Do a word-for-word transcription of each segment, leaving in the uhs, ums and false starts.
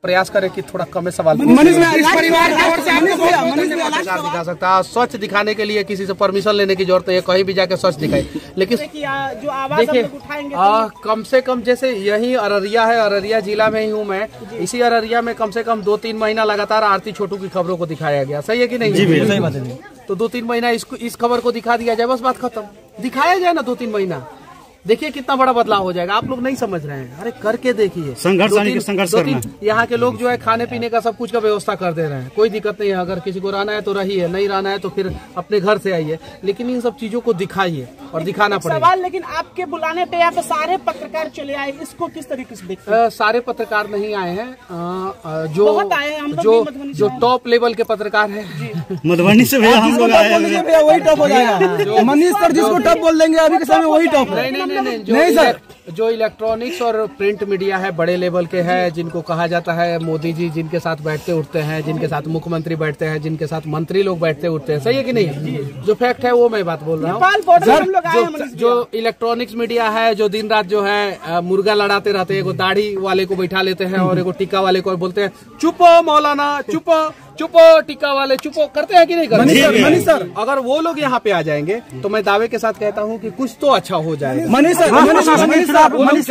प्रयास करें कि थोड़ा कम सवाल दिखा सकता है। स्वच्छ दिखाने के लिए किसी से परमिशन लेने की जरूरत है, कहीं भी जाके स्वच्छ दिखाए। लेकिन जो आवाज देखिए कम से कम जैसे यही अररिया है, अररिया जिला में ही हूँ मैं, इसी अररिया में कम से कम दो तीन महीना लगातार आरती छोटू की खबरों को दिखाया गया। सही है कि नहीं? जी सही बात है। तो दो तीन महीना इसको इस खबर को दिखा दिया जाए, बस बात खत्म। दिखाया जाए ना दो तीन महीना, देखिए कितना बड़ा बदलाव हो जाएगा। आप लोग नहीं समझ रहे हैं, अरे करके देखिए। संघर्ष संघर्ष करना। यहाँ के लोग जो है खाने पीने का सब कुछ का व्यवस्था कर दे रहे हैं, कोई दिक्कत नहीं है। अगर किसी को रहना है तो रहिए, नहीं रहना है तो फिर अपने घर से आइए, लेकिन इन सब चीजों को दिखाइए और दिखाना पड़ेगा। सवाल, लेकिन आपके बुलाने पे यहाँ पे सारे पत्रकार चले आए, इसको किस तरीके से देखते हैं? सारे पत्रकार नहीं आए हैं, जो जो जो टॉप लेवल के पत्रकार है मधुबनी से भैया हम लोग आए हैं, वही टॉप हो जाएगा। मनीष सर जिसको टॉप बोल देंगे अभी के समय वही टॉप है। नहीं नहीं जो नहीं सर, जो इलेक्ट्रॉनिक्स और प्रिंट मीडिया है बड़े लेवल के हैं, जिनको कहा जाता है मोदी जी जिनके साथ बैठते उठते हैं, जिनके साथ मुख्यमंत्री बैठते हैं, जिनके साथ मंत्री लोग बैठते उठते हैं। सही है कि नहीं? जो फैक्ट है वो मैं बात बोल रहा हूँ। जो, जो इलेक्ट्रॉनिक्स मीडिया है, जो दिन रात जो है मुर्गा लड़ाते रहते हैं, एगो दाढ़ी वाले को बैठा लेते हैं और एगो टीका वाले को बोलते हैं चुपो मौलाना, चुपो चुपो, टीका वाले चुपो, करते हैं कि नहीं करते? मनीष सर, अगर वो लोग यहाँ पे आ जाएंगे तो मैं दावे के साथ कहता हूँ कि कुछ तो अच्छा हो जाएगा। Manish sir, Manish sir, Manish sir, Manish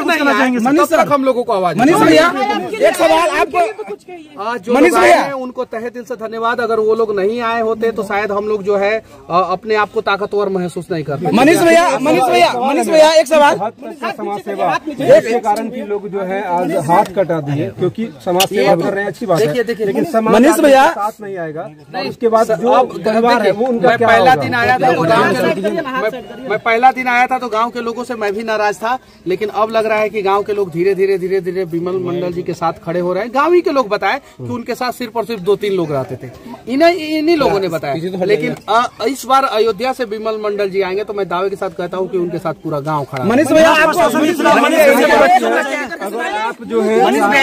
sir, हम लोगों को आवाज। मनीष भैया एक सवाल आपको, जो लोग आए हैं उनको तहे दिल से धन्यवाद। अगर वो लोग नहीं आए होते तो शायद हम लोग जो है अपने आप को ताकतवर महसूस नहीं करते। मनीष भैया, मनीष भैया, मनीष भैया एक सवाल। समाज सेवा के कारण की लोग जो है आज हाथ कटा दिए, क्योंकि समाज सेवा कर रहे हैं, अच्छी बात है, लेकिन समाज भैया साथ नहीं आएगा। उसके बाद जो परिवार है वो उनका क्या पहला दिन आया था तो गांव के मैं पहला दिन आया था तो गांव के लोगों से मैं भी नाराज था, लेकिन अब लग रहा है कि गांव के लोग धीरे धीरे धीरे धीरे विमल मंडल जी के साथ खड़े हो रहे हैं। गांव ही के लोग बताए कि उनके साथ सिर्फ और सिर्फ दो तीन लोग रहते थे, इन्हीं इन्हीं लोगों ने बताया। लेकिन इस बार अयोध्या से विमल मंडल जी आएंगे तो मैं दावे के साथ कहता हूँ कि उनके साथ पूरा गाँव खड़ा। मनीष भैया आप जो है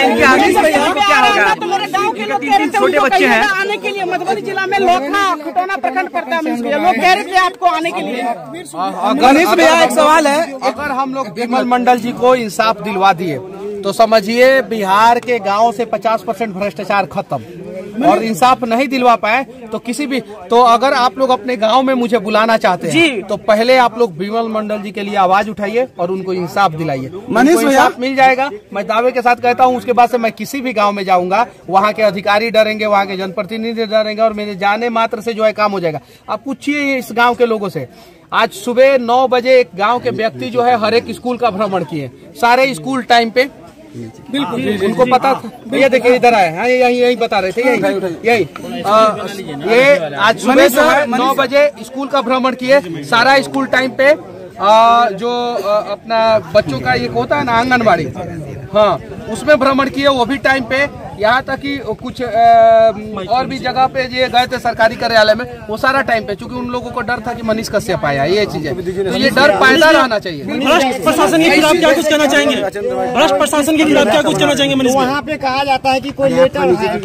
छोटे बच्चे हैं आने के लिए मधुबनी जिला में लोखा खटौना प्रखंड पड़ता है, लोग कह रहे थे आपको आने के लिए। गणेश भैया एक सवाल है, अगर हम लोग विमल मंडल जी को इंसाफ दिलवा दिए तो समझिए बिहार के गांव से पचास परसेंट भ्रष्टाचार खत्म, और इंसाफ नहीं दिलवा पाए तो किसी भी तो अगर आप लोग अपने गांव में मुझे बुलाना चाहते हैं तो पहले आप लोग विमल मंडल जी के लिए आवाज उठाइए और उनको इंसाफ दिलाइए। मनीष भैया मिल जाएगा, मैं दावे के साथ कहता हूं। उसके बाद से मैं किसी भी गांव में जाऊंगा, वहां के अधिकारी डरेंगे, वहां के जनप्रतिनिधि डरेंगे और मेरे जाने मात्र से जो है काम हो जाएगा। आप पूछिए इस गाँव के लोगों से, आज सुबह नौ बजे एक गाँव के व्यक्ति जो है हर एक स्कूल का भ्रमण किए, सारे स्कूल टाइम पे, बिल्कुल उनको पता था। ये देखिए इधर आए हैं, यही यही बता रहे थे, यही यही ये आज सुबह जो है नौ बजे स्कूल का भ्रमण किए, सारा स्कूल टाइम पे आ, जो आ, अपना बच्चों का ये होता है ना आंगनबाड़ी, हाँ उसमें भ्रमण किए, वो भी टाइम पे। यहाँ तक कि कुछ आ, और भी जगह पे ये गए थे सरकारी कार्यालय में, वो सारा टाइम पे, क्योंकि उन लोगों को डर था कि मनीष कश्यप आया, ये चीज है। तो ये डर पैदा रहना चाहिए। भ्रष्ट प्रशासन के खिलाफ क्या कुछ कहना चाहेंगे? भ्रष्ट प्रशासन के खिलाफ क्या कुछ कहना चाहेंगे मनीष? वहाँ पे कहा जाता है कि कोई लेटर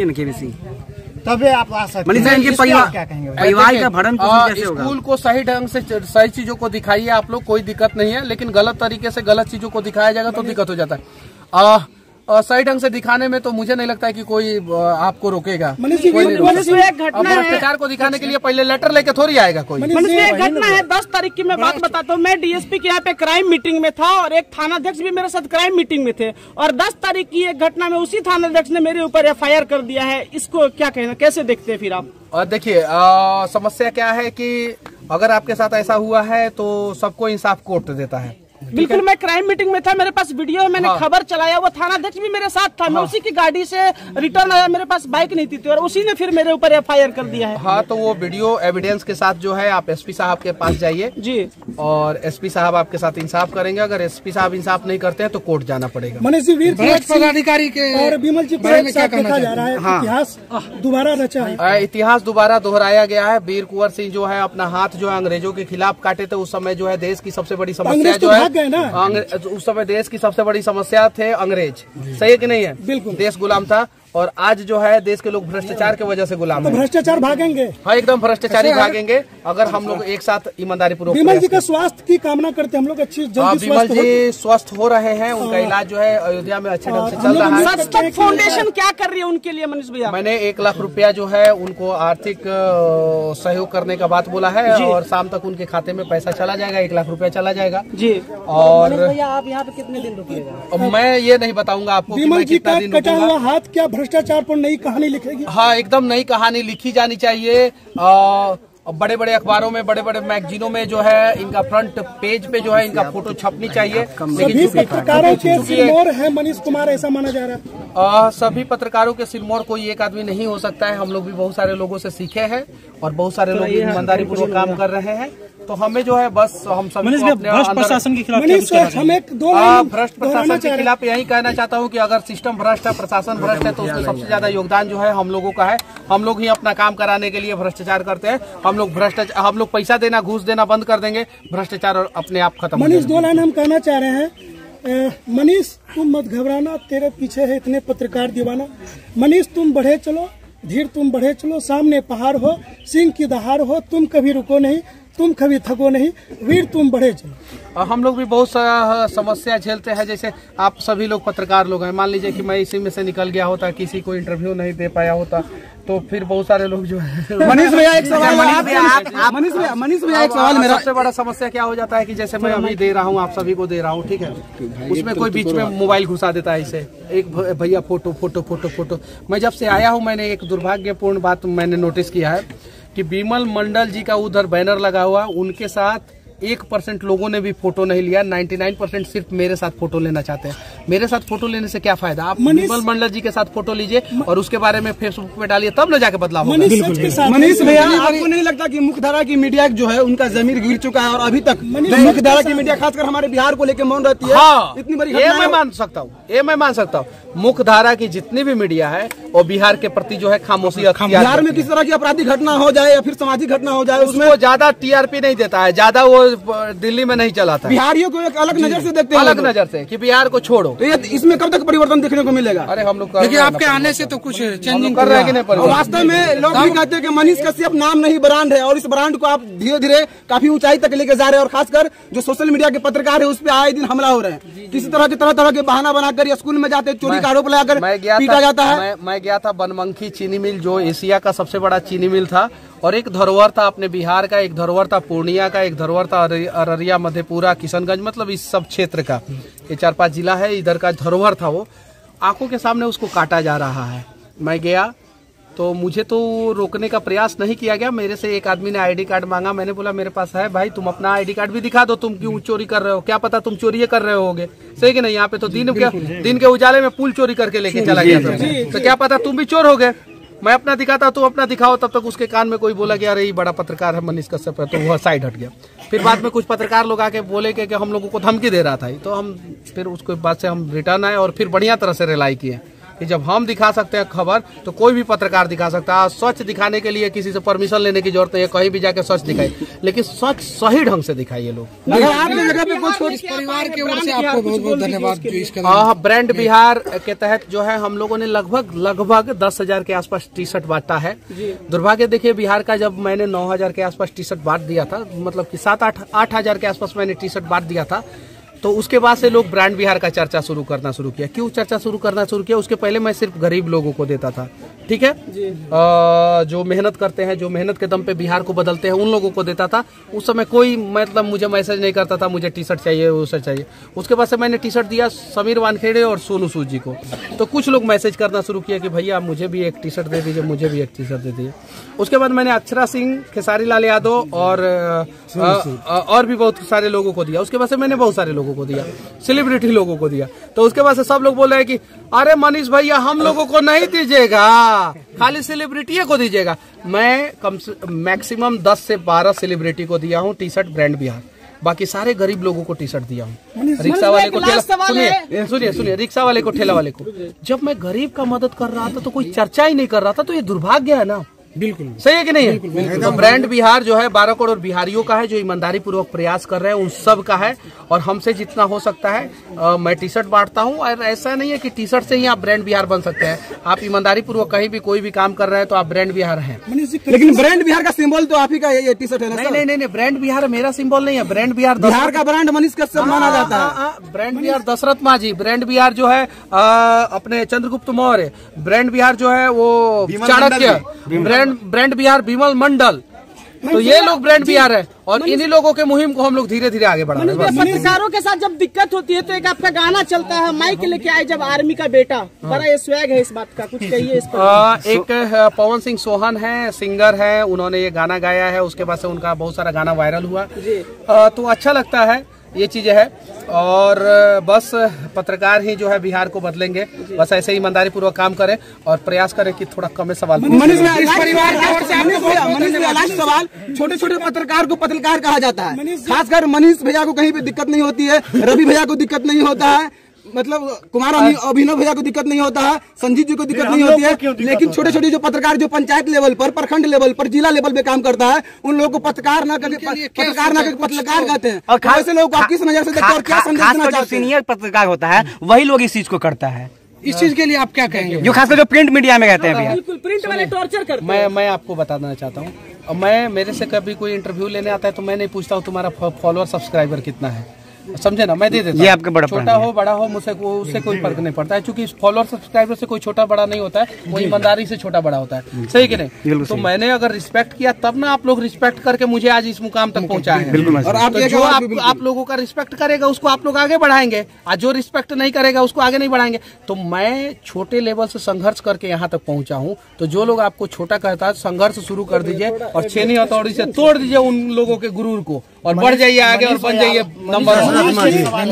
तभी आप आ सकते हैं। इनके परिवार का भरण पोषण कैसे होगा? स्कूल को सही ढंग से सही चीजों को दिखाइए आप लोग, कोई दिक्कत नहीं है, लेकिन गलत तरीके से गलत चीजों को दिखाया जाएगा तो दिक्कत हो जाता है। आ, और सही ढंग से दिखाने में तो मुझे नहीं लगता है कि कोई आपको रोकेगा। भ्रष्टाचार को दिखाने के लिए पहले लेटर लेके थोड़ी आएगा कोई। एक घटना है, दस तारीख की मैं बात बताता हूँ। मैं डीएसपी के यहाँ पे क्राइम मीटिंग में था और एक थानाध्यक्ष भी मेरे साथ क्राइम मीटिंग में थे, और दस तारीख की एक घटना में उसी थानाध्यक्ष ने मेरे ऊपर एफ आई आर कर दिया है। इसको क्या कहना, कैसे देखते हैं फिर आप? और देखिए समस्या क्या है कि अगर आपके साथ ऐसा हुआ है तो सबको इंसाफ कोर्ट देता है। बिल्कुल, मैं क्राइम मीटिंग में था, मेरे पास वीडियो है, मैंने हाँ। खबर चलाया, वो थाना अध्यक्ष भी मेरे साथ था। हाँ। मैं उसी की गाड़ी से रिटर्न आया, मेरे पास बाइक नहीं थी और उसी ने फिर मेरे ऊपर एफ आई आर कर दिया है। हाँ, तो वो वीडियो एविडेंस के साथ जो है आप एसपी साहब के पास जाइए जी, और एसपी साहब आपके साथ इंसाफ करेंगे। अगर एसपी साहब इंसाफ नहीं करते हैं तो कोर्ट जाना पड़ेगा। मनीष जी, वीर पदाधिकारी के और विमल जी देखा जा रहा है, इतिहास दोबारा रचा है, इतिहास दोबारा दोहराया गया है। वीर कुंवर सिंह जो है अपना हाथ जो है अंग्रेजों के खिलाफ काटे थे, उस समय जो है देश की सबसे बड़ी समस्या जो है, उस समय देश की सबसे बड़ी समस्या थे अंग्रेज। सही है कि नहीं है? बिल्कुल, देश गुलाम था। और आज जो है देश के लोग भ्रष्टाचार की वजह से गुलाम तो हैं। भ्रष्टाचार भागेंगे। हाँ, एकदम भ्रष्टाचारी भागेंगे अगर हम लोग एक साथ ईमानदारी पूर्वक। विमल जी का स्वास्थ्य की कामना करते हैं हम लोग, अच्छी जल्दी विमल जी स्वस्थ हो रहे हैं, उनका इलाज जो है अयोध्या में अच्छे ढंग से चल रहा है। सच फाउंडेशन क्या कर रही है उनके लिए मनीष भैया? मैंने एक लाख रुपया जो है उनको आर्थिक सहयोग करने का बात बोला है और शाम तक उनके खाते में पैसा चला जाएगा, एक लाख रुपया चला जाएगा जी। और भैया आप यहाँ पे कितने दिन रुकिएगा? मैं ये नहीं बताऊंगा आपको कि मैं कितना दिन कटा हुआ रुकूंगा। हाथ क्या भ्रष्टाचार पर नई कहानी लिखेगी? हाँ, एकदम नई कहानी लिखी जानी चाहिए। आ, बड़े बड़े अखबारों में, बड़े बड़े मैगजीनों में जो है इनका फ्रंट पेज पे जो है इनका फोटो छपनी चाहिए। सभी पत्रकारों के सिरमौर है मनीष कुमार, ऐसा माना जा रहा है। आ, सभी पत्रकारों के सिरमौर कोई एक आदमी नहीं हो सकता है। हम लोग भी बहुत सारे लोगों से सीखे हैं और बहुत सारे लोग ईमानदारी पूर्वक काम कर रहे हैं। तो हमें जो है बस हम सभी को अपने भ्रष्ट प्रशासन के खिलाफ क्या कुछ कहना चाहिए? भ्रष्ट प्रशासन के खिलाफ यही कहना चाहता हूँ कि अगर सिस्टम भ्रष्ट है, प्रशासन भ्रष्ट है, तो उसमें सबसे ज्यादा योगदान जो है हम लोगों का है। हम लोग ही अपना काम कराने के लिए भ्रष्टाचार करते हैं। हम लोग भ्रष्टाचार हम लोग पैसा देना, घूस देना बंद कर देंगे, भ्रष्टाचार और अपने आप खत्म। मनीष, दो लाइन हम कहना चाह रहे हैं। मनीष तुम मत घबराना, तेरे पीछे है इतने पत्रकार दीवाना। मनीष तुम बढ़े चलो, धीर तुम बढ़े चलो, सामने पहाड़ हो, सिंह की दहाड़ हो, तुम कभी रुको नहीं, तुम कभी थको नहीं, वीर तुम बढ़े चलो। हम लोग भी बहुत सारा समस्या झेलते हैं। जैसे आप सभी लोग पत्रकार लोग हैं, मान लीजिए कि मैं इसी में से निकल गया होता, किसी को इंटरव्यू नहीं दे पाया होता, तो फिर बहुत सारे लोग जो है। मनीष भैया एक सवाल, मनीष भैया मनीष भैया एक सवाल मेरा। सबसे बड़ा समस्या क्या हो जाता है कि जैसे मैं अभी दे रहा हूँ, आप सभी को दे रहा हूँ, ठीक है, उसमें कोई बीच में मोबाइल घुसा देता है। इसे एक भैया फोटो फोटो फोटो फोटो। मैं जब से आया हूँ मैंने एक दुर्भाग्यपूर्ण बात मैंने नोटिस किया है कि विमल मंडल जी का उधर बैनर लगा हुआ, उनके साथ एक परसेंट लोगों ने भी फोटो नहीं लिया। निन्यानवे परसेंट सिर्फ मेरे साथ फोटो लेना चाहते हैं। मेरे साथ फोटो लेने से क्या फायदा? आप विमल मंडल जी के साथ फोटो लीजिए और उसके बारे में फेसबुक पे डालिए, तब न जाके बदलाव होगा। मनीष भैया, आपको नहीं लगता कि मुख्यधारा की मीडिया जो है उनका जमीर गिर चुका है और अभी तक मुख्यधारा की मीडिया खासकर हमारे बिहार को लेकर मौन रहती है? हाँ, इतनी बड़ी ये मैं मान सकता हूँ, ये मैं मान सकता हूँ। मुख्यधारा की जितनी भी मीडिया है वो बिहार के प्रति जो है खामोशी। बिहार में किस तरह की आपराधिक घटना हो जाए या फिर सामाजिक घटना हो जाए, उसमें ज्यादा टीआरपी नहीं देता है, ज्यादा वो दिल्ली में नहीं चलाता। बिहारियों को एक अलग नजर से देखते हैं, अलग नजर से कि बिहार को छोड़ो। तो ये इसमें कब तक परिवर्तन देखने को मिलेगा? अरे हम लोग देखिए, आपके आने से तो कुछ चेंजिंग कर रहे हैं कि नहीं? वास्तव में लोग भी कहते हैं कि मनीष कश्यप नाम नहीं ब्रांड है और इस ब्रांड को आप धीरे धीरे काफी ऊंचाई तक लेके जा रहे हैं और खासकर जो सोशल मीडिया के पत्रकार है उस पर आए दिन हमला हो रहे हैं। किसी तरह के तरह तरह के बहाना बनाकर स्कूल में जाते, चोरी का आरोप लगाकर पीटा जाता है। मैं, मैं गया था बनमनखी चीनी मिल, जो एशिया का सबसे बड़ा चीनी मिल था और एक धरोहर था अपने बिहार का, एक धरोहर था पूर्णिया का, एक धरोहर था अररिया, मधेपुरा, किशनगंज, मतलब इस सब क्षेत्र का, ये चार पांच जिला है, इधर का धरोहर था। वो आंखों के सामने उसको काटा जा रहा है। मैं गया तो मुझे तो रोकने का प्रयास नहीं किया गया। मेरे से एक आदमी ने आईडी कार्ड मांगा, मैंने बोला मेरे पास है भाई, तुम अपना आईडी कार्ड भी दिखा दो, तुम क्यों चोरी कर रहे हो, क्या पता तुम चोरी कर रहे होगे, सही कि नहीं? यहाँ पे तो दिन के दिन के उजाले में पुल चोरी करके लेके चला गया था, तो क्या पता तुम भी चोर हो गए। मैं अपना दिखाता, तुम अपना दिखाओ। तब तक उसके कान में कोई बोला कि अरे ये बड़ा पत्रकार है मनीष कश्यप है, तो वह साइड हट गया। फिर बाद में कुछ पत्रकार लोग आके बोले कि हम लोगों को धमकी दे रहा था, तो हम फिर उसके बाद से हम रिटर्न आए और फिर बढ़िया तरह से रिलाई किए कि जब हम दिखा सकते हैं खबर तो कोई भी पत्रकार दिखा सकता है। सच दिखाने के लिए किसी से परमिशन लेने की जरूरत है, कहीं भी जाके सच दिखाई, लेकिन सच सही ढंग से दिखाइए लोग। परिवार की ओर से आपको बहुत बहुत धन्यवाद। ब्रांड बिहार के तहत जो है हम लोगों ने लगभग लगभग दस हजार के आसपास टी शर्ट बांटा है। दुर्भाग्य देखिए, बिहार का जब मैंने नौ हजार के आसपास टी शर्ट बांट दिया था, मतलब कि सात आठ आठ हजार के आसपास मैंने टी शर्ट बांट दिया था, तो उसके बाद से लोग ब्रांड बिहार का चर्चा शुरू करना शुरू किया। क्यों चर्चा शुरू करना शुरू किया? उसके पहले मैं सिर्फ गरीब लोगों को देता था, ठीक है, आ, जो मेहनत करते हैं, जो मेहनत के दम पे बिहार को बदलते हैं, उन लोगों को देता था। उस समय कोई मतलब मुझे मैसेज नहीं करता था मुझे टी शर्ट चाहिए, वो शर्ट चाहिए। उसके बाद से मैंने टी शर्ट दिया समीर वानखेड़े और सोनू सूद जी को, तो कुछ लोग मैसेज करना शुरू किया कि भैया मुझे भी एक टी शर्ट दे दीजिए, मुझे भी एक टी शर्ट दे दीजिए। उसके बाद मैंने अक्षरा सिंह, खेसारी लाल यादव और आ, आ, और भी बहुत सारे लोगों को दिया। उसके बाद से मैंने बहुत सारे लोगों को दिया, सेलिब्रिटी लोगों को दिया। तो उसके बाद से सब लोग बोल रहे हैं कि अरे मनीष भैया हम लोगों को नहीं दीजिएगा, खाली सेलिब्रिटी को दीजिएगा। मैं कम से मैक्सिमम दस से बारह सेलिब्रिटी को दिया हूँ टी शर्ट ब्रांड बिहार, बाकी सारे गरीब लोगों को टी शर्ट दिया हूँ। रिक्शा वाले को ठेला, सुनिए सुनिए सुनिए रिक्शा वाले को, ठेला वाले को। जब मैं गरीब का मदद कर रहा था तो कोई चर्चा ही नहीं कर रहा था, तो ये दुर्भाग्य है ना, बिल्कुल सही है कि नहीं है? तो ब्रांड बिहार जो है बारह करोड़ बिहारियों का है, जो ईमानदारी पूर्वक प्रयास कर रहे हैं उन सब का है। और हमसे जितना हो सकता है आ, मैं टी शर्ट बांटता हूँ। और ऐसा नहीं है कि टी शर्ट से ही आप ब्रांड बिहार बन सकते हैं। आप ईमानदारी पूर्वक कहीं भी कोई भी काम कर रहे हैं तो आप ब्रांड बिहार हैं। लेकिन ब्रांड बिहार का सिंबल तो आप ही का ये टी शर्ट है ना? नहीं नहीं नहीं, ब्रांड बिहार मेरा सिंबल नहीं है। ब्रांड बिहार बिहार का ब्रांड मनीष कश्यप माना जाता है। ब्रांड बिहार दशरथ माझी, ब्रांड बिहार जो है आ, अपने चंद्रगुप्त मौर्य, ब्रांड बिहार जो है वो चाणक्य, ब्रांड ब्रांड बिहार विमल मंडल। तो ये लोग ब्रांड बिहार है और इन्हीं लोगों के मुहिम को हम लोग धीरे धीरे आगे बढ़ा रहे हैं। पत्रकारों के साथ जब दिक्कत होती है तो एक आपका गाना चलता है, माइक लेके आए जब आर्मी का बेटा, बड़ा ये स्वैग है इस बात का, कुछ कहिए इस पर। एक पवन सिंह सोहन है, सिंगर है, उन्होंने ये गाना गाया है, उसके बाद से उनका बहुत सारा गाना वायरल हुआ आ, तो अच्छा लगता है, ये चीजें है। और बस पत्रकार ही जो है बिहार को बदलेंगे। बस ऐसे ही ईमानदारी पूर्वक काम करें और प्रयास करें कि थोड़ा कम सवाल। मनीष भैया, इस परिवार की ओर से मनीष भैया लास्ट सवाल, छोटे छोटे पत्रकार को पत्रकार कहा जाता है, खासकर मनीष भैया को कहीं पे दिक्कत नहीं होती है, रवि भैया को दिक्कत नहीं होता है, मतलब कुमार अभिनव भैया को दिक्कत नहीं होता है, संजीव जी को दिक्कत नहीं होती है, लेकिन छोटे छोटे जो पत्रकार जो पंचायत लेवल पर, प्रखंड लेवल पर, जिला लेवल पे काम करता है, उन लोगों को पत्रकार ना करके पत्रकार ना करके पत्रकार कहते हैं। और ऐसे लोगों को आप किस नजर से देखते हैं और क्या संदेश देना चाहते हैं? सीनियर पत्रकार होता है वही लोग इस चीज को करता है। इस चीज के लिए आप क्या कहेंगे? जो खासकर जो प्रिंट मीडिया में कहते हैं, बिल्कुल प्रिंट वाले टॉर्चर करते हैं। मैं मैं आपको बताना चाहता हूँ, मैं मेरे से कभी कोई इंटरव्यू लेने आता है तो मैं नहीं पूछता हूँ तुम्हारा फॉलोअर सब्सक्राइबर कितना है, समझे ना, मैं दे देता हूँ। ये आपका बड़ा छोटा हो बड़ा हो मुझसे उससे कोई फर्क नहीं पड़ता है, क्योंकि फॉलोअर सब्सक्राइबर से कोई छोटा बड़ा नहीं होता है, वो ईमानदारी से छोटा बड़ा होता है। सही कि नहीं? तो मैंने अगर रिस्पेक्ट किया तब ना आप लोग रिस्पेक्ट करके मुझे आज इस मुकाम तक पहुंचाए हैं। और आप जो आप लोगों का रिस्पेक्ट करेगा उसको आप लोग आगे बढ़ाएंगे, आज जो रिस्पेक्ट नहीं करेगा उसको आगे नहीं बढ़ाएंगे। तो मैं छोटे लेवल से संघर्ष करके यहाँ तक पहुंचा हूँ, तो जो लोग आपको छोटा कहता है संघर्ष शुरू कर दीजिए और छेनी हथौड़ी से तोड़ दीजिए उन लोगों के गुरूर को और बढ़ जाइए आगे और बन जाइए नंबर।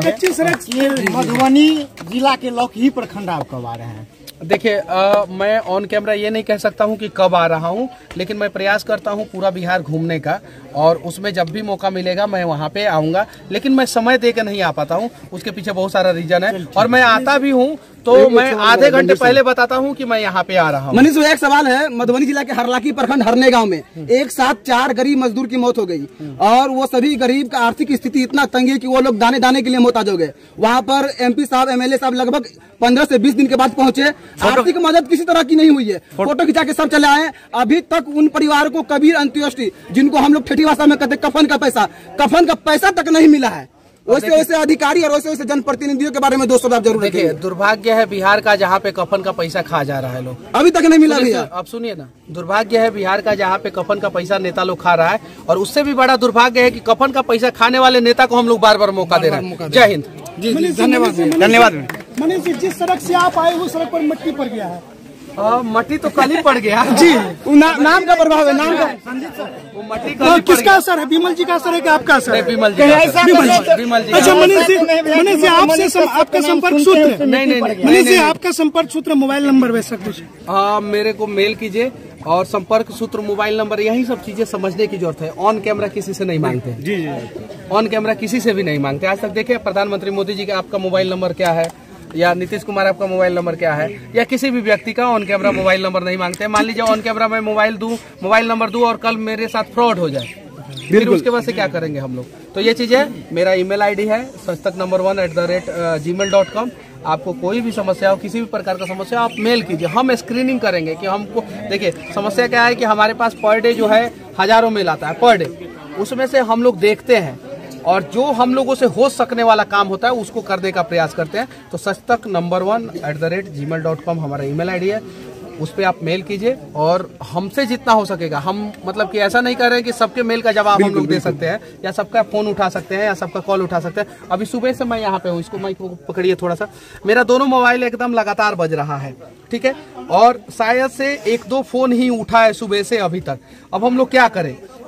मधुबनी जिला के लौकी प्रखंड आप कब आ रहे हैं? देखिए, मैं ऑन कैमरा ये नहीं कह सकता हूँ कि कब आ रहा हूँ, लेकिन मैं प्रयास करता हूँ पूरा बिहार घूमने का, और उसमें जब भी मौका मिलेगा मैं वहाँ पे आऊँगा। लेकिन मैं समय दे के नहीं आ पाता हूँ, उसके पीछे बहुत सारा रीजन है। और मैं आता भी हूँ तो मैं आधे घंटे पहले बताता हूँ कि मैं यहाँ पे आ रहा हूँ। मनीष भैया, एक सवाल है, मधुबनी जिला के हरलाखी प्रखंड हरने गांव में एक साथ चार गरीब मजदूर की मौत हो गई और वो सभी गरीब का आर्थिक स्थिति इतना तंग है कि वो लोग दाने दाने के लिए मोहताज हो गए। वहाँ पर एमपी साहब, एमएलए साहब लगभग पंद्रह से बीस दिन के बाद पहुंचे, आर्थिक मदद किसी तरह की नहीं हुई है, फोटो खिंचा के सब चले आए। अभी तक उन परिवार को कबीर अंत्योष्टि, जिनको हम लोग ठेठी भाषा में कहते कफन का पैसा, कफन का पैसा तक नहीं मिला है। वैसे वैसे अधिकारी और वैसे वैसे जनप्रतिनिधियों के बारे में दोस्तों आप जरूर देखिए। दुर्भाग्य है बिहार का जहाँ पे कफन का पैसा खा जा रहा है लोग, अभी तक नहीं मिला भैया। अब सुनिए ना, दुर्भाग्य है बिहार का जहाँ पे कफन का पैसा नेता लोग खा रहा है, और उससे भी बड़ा दुर्भाग्य है कि कफन का पैसा खाने वाले नेता को हम लोग बार बार मौका दे रहे हैं। जय हिंद। धन्यवाद धन्यवाद। मनीष जी, जिस सड़क से आप आए वो सड़क पर मिट्टी पड़ गया है। आ, मट्टी तो कल ही पड़ गया जी। ना, नाम का प्रभाव है, नाम का वो मट्टी तो किसका असर है? विमल जी का असर है कि आपका असर है? विमल जी। विमल जी। अच्छा मनीष जी, मनीष जी आपसे आपका संपर्क सूत्र? नहीं नहीं नहीं मनीष जी, आपका संपर्क सूत्र, मोबाइल नंबर वैसा कुछ? हाँ, मेरे को मेल कीजिए और संपर्क सूत्र, मोबाइल नंबर, यही सब चीजें समझने की जरूरत है। ऑन कैमरा किसी से नहीं मांगते जी जी ऑन कैमरा किसी से भी नहीं मांगते। आज तक देखिए, प्रधानमंत्री मोदी जी का आपका मोबाइल नंबर क्या है, या नीतीश कुमार आपका मोबाइल नंबर क्या है, या किसी भी व्यक्ति का ऑन कैमरा मोबाइल नंबर नहीं मांगते। मान लीजिए ऑन कैमरा मैं मोबाइल दूं, मोबाइल नंबर दूं और कल मेरे साथ फ्रॉड हो जाए, फिर उसके बाद से क्या करेंगे हम लोग? तो ये चीजें, मेरा ईमेल आईडी है Sachtak number one at the rate gmail dot com. आपको कोई भी समस्या हो, किसी भी प्रकार का समस्या, आप मेल कीजिए, हम स्क्रीनिंग करेंगे कि हमको। देखिए, समस्या क्या है कि हमारे पास पर डे जो है हजारों मेल आता है पर डे, उसमें से हम लोग देखते हैं और जो हम लोगों से हो सकने वाला काम होता है उसको करने का प्रयास करते हैं। तो Sachtak number one at the rate gmail dot com हमारा ईमेल आईडी है, उस पर आप मेल कीजिए और हमसे जितना हो सकेगा, हम मतलब कि ऐसा नहीं कर रहे हैं कि सबके मेल का जवाब हम लोग दे सकते हैं या सबका फोन उठा सकते हैं या सबका कॉल उठा सकते हैं। अभी सुबह से मैं यहाँ पे हूँ, इसको माइक को पकड़िए थोड़ा सा, मेरा दोनों मोबाइल एकदम लगातार बज रहा है, ठीक है, और शायद से एक दो फोन ही उठा है सुबह से अभी तक। अब हम लोग क्या करें?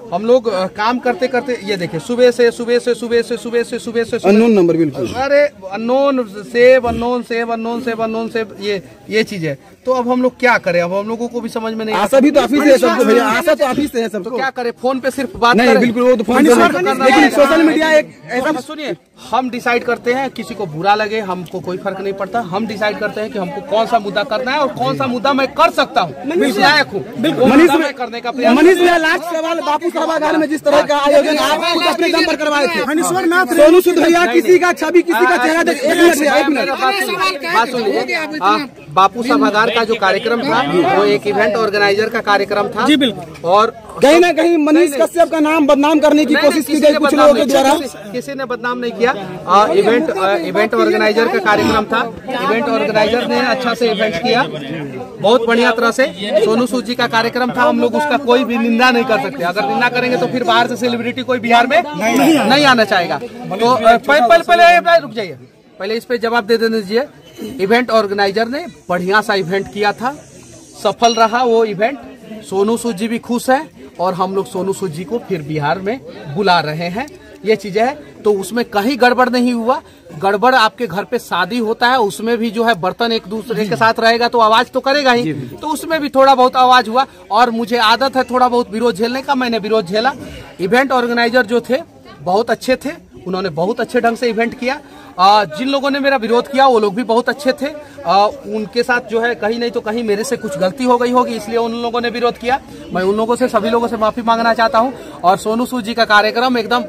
हम लोग अ, काम करते करते ये देखिए सुबह से सुबह से सुबह से सुबह से सुबह से अननोन नंबर बिल्कुल। अरे unknown save unknown save unknown save unknown save ये ये चीज है। तो अब हम लोग क्या करें, अब हम लोगों को भी समझ में नहीं आशा भी तो ऑफिस है सबको भैया, आशा तो ऑफिस से है सबको। तो क्या करें, फोन पे सिर्फ बात नहीं करें? बिल्कुल वो तो फोन पे लेकिन सोशल मीडिया एक ऐसा सुनिए, हम डिसाइड करते हैं, किसी को बुरा लगे हमको कोई फर्क नहीं पड़ता। हम डिसाइड करते हैं कि हमको कौन सा मुद्दा करना है और कौन सा मुद्दा मैं कर सकता हूँ, लायक हूँ मनीष मैं करने का प्रयास। मनीष भैया लास्ट सवाल, बापू सभागार में जिस तरह का आयोजन आप खुद अपने दम पर करवाए थे, फणीश्वर नाथ सोनू सूद भैया किसी का छवि किसी का चेहरा देख, एक मिनट भैया, एक मिनट बात सुनिए। हाँ, बापू सभागार का जो कार्यक्रम था वो एक इवेंट ऑर्गेनाइजर का कार्यक्रम था जी बिल्कुल। और कहीं ना कहीं मनीष कश्यप का नाम बदनाम करने की कोशिश की गई कुछ लोगों के द्वारा। किसी ने बदनाम नहीं किया। आ, इवेंट आ, इवेंट ऑर्गेनाइजर का कार्यक्रम था। इवेंट ऑर्गेनाइजर ने अच्छा से इवेंट किया, बहुत बढ़िया तरह से। सोनू सूद जी का कार्यक्रम था, हम लोग उसका कोई भी निंदा नहीं कर सकते। अगर निंदा करेंगे तो फिर बाहर से सेलिब्रिटी कोई बिहार में नहीं, नहीं आना चाहेगा। तो पहले पहले रुक जाइए, पहले इस पे जवाब दे देने दीजिए। इवेंट ऑर्गेनाइजर ने बढ़िया सा इवेंट किया था, सफल रहा वो इवेंट। सोनू सूद जी भी खुश है और हम लोग सोनू सूद जी को फिर बिहार में बुला रहे हैं। ये चीजें है, तो उसमें कहीं गड़बड़ नहीं हुआ। गड़बड़ आपके घर पे शादी होता है, उसमें भी जो है बर्तन एक दूसरे के साथ रहेगा तो आवाज तो करेगा ही, तो उसमें भी थोड़ा बहुत आवाज हुआ। और मुझे आदत है थोड़ा बहुत विरोध झेलने का, मैंने विरोध झेला। इवेंट ऑर्गेनाइजर जो थे बहुत अच्छे थे, उन्होंने बहुत अच्छे ढंग से इवेंट किया। आ, जिन लोगों ने मेरा विरोध किया वो लोग भी बहुत अच्छे थे। आ, उनके साथ जो है कहीं नहीं तो कहीं मेरे से कुछ गलती हो गई होगी, इसलिए उन लोगों ने विरोध किया। मैं उन लोगों से, सभी लोगों से माफी मांगना चाहता हूं। और सोनू सूद जी का कार्यक्रम एकदम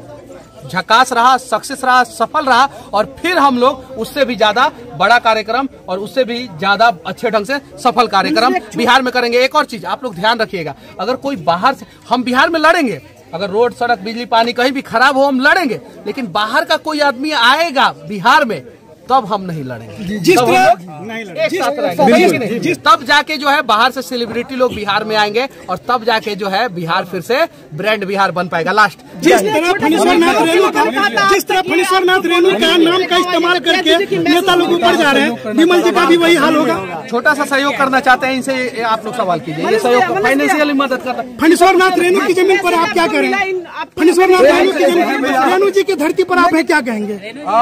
झकास रहा, सक्सेस रहा, सफल रहा। और फिर हम लोग उससे भी ज्यादा बड़ा कार्यक्रम और उससे भी ज्यादा अच्छे ढंग से सफल कार्यक्रम बिहार में करेंगे। एक और चीज आप लोग ध्यान रखिएगा, अगर कोई बाहर से, हम बिहार में लड़ेंगे, अगर रोड सड़क बिजली पानी कहीं भी खराब हो हम लड़ेंगे, लेकिन बाहर का कोई आदमी आएगा बिहार में तब हम नहीं लड़ेंगे। जिस तरह एक साथ रहेंगे, जिस तब जाके जो है बाहर से सेलिब्रिटी लोग बिहार में आएंगे और तब जाके जो है बिहार फिर से ब्रांड बिहार बन पाएगा। लास्ट जिस तरह फणीश्वर नाथ रेणु का जिस तरह फणीश्वर नाथ रेणु का नाम का इस्तेमाल करके नेता लोग ऊपर जा रहे हैं, विमल जी का भी वही हाल होगा। छोटा सा सहयोग करना चाहते हैं, इनसे आप लोग सवाल कीजिए। ये सहयोग फाइनेंशियली मदद करता है। फणीश्वर नाथ रेणु की जमीन पर आप क्या करें? फणीश्वर नाथ रेणु की जमीन रेणु जी की धरती पर आप है क्या कहेंगे?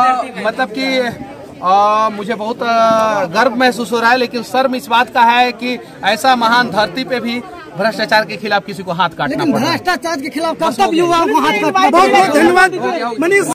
मतलब की आ, मुझे बहुत आ, गर्व महसूस हो रहा है, लेकिन शर्म इस बात का है कि ऐसा महान धरती पे भी भ्रष्टाचार के खिलाफ किसी को हाथ काटना पड़ा। भ्रष्टाचार के खिलाफ कब तक युवा को हाथ काटना? बहुत बहुत धन्यवाद मनीष।